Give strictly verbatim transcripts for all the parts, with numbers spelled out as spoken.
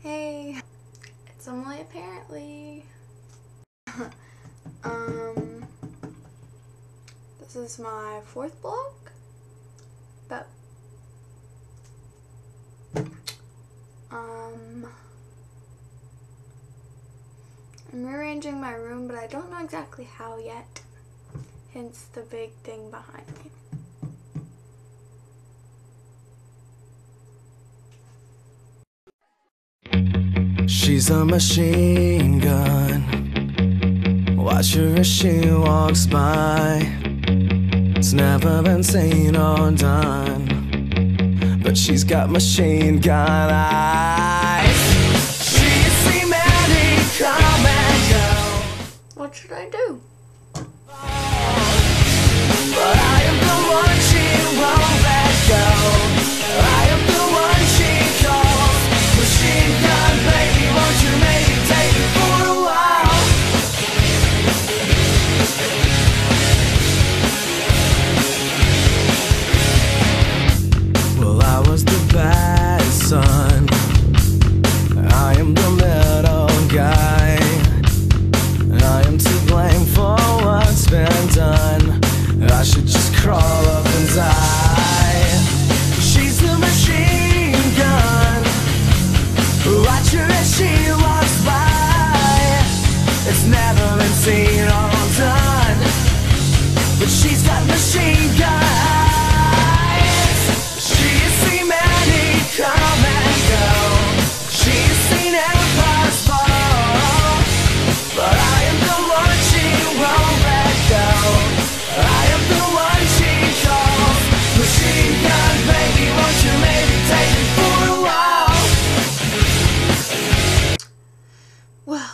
Hey, it's Emily apparently. um, this is my fourth vlog, but um, I'm rearranging my room, but I don't know exactly how yet, hence the big thing behind me. She's a machine gun. Watch her as she walks by. It's never been seen or done, but she's got machine gun eyes. She's seen many come and go. What should I do? But I am the one she won't let go. I am the one she calls machine gun baby. Won't you maybe take it for a while? Well, I was the bad son. I am the middle guy. I am to blame for what's been done. I should just crawl up and die. She's the machine gun. Watch her as she walks by. It's never been seen or done, but she's got machine gun eyes. She's seen many come and go. She's seen empires fall, but I am the one she won't let go. I am the one she calls machine gun baby. Won't you maybe take it for a while? Well,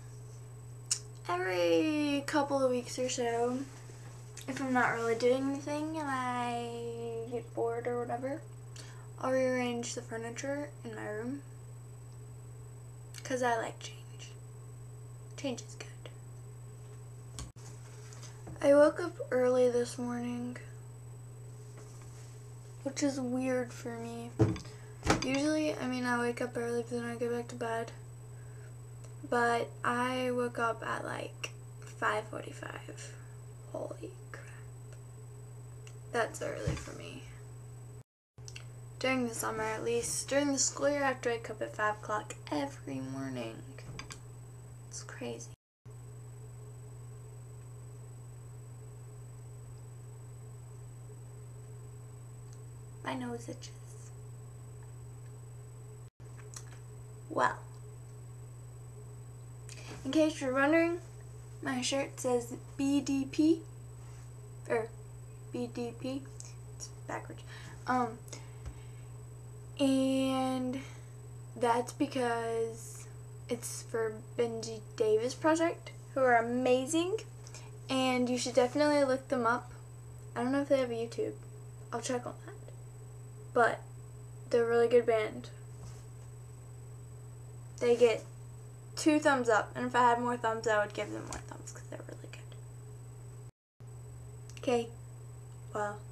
every couple of weeks or so, if I'm not really doing anything and I get bored or whatever, I'll rearrange the furniture in my room, because I like change. Change is good. I woke up early this morning, which is weird for me. Usually, I mean, I wake up early but then I go back to bed. But I woke up at like five forty-five. Holy crap. That's early for me. During the summer, at least. During the school year, I have to wake up at five o'clock every morning. It's crazy. My nose itches. Well, in case you're wondering, my shirt says B D P, or B D P, it's backwards, um, and that's because it's for Benji Davis Project, who are amazing, and you should definitely look them up. I don't know if they have a YouTube. I'll check on that. But they're a really good band. They get two thumbs up, and if I had more thumbs, I would give them more thumbs because they're really good. Okay, well.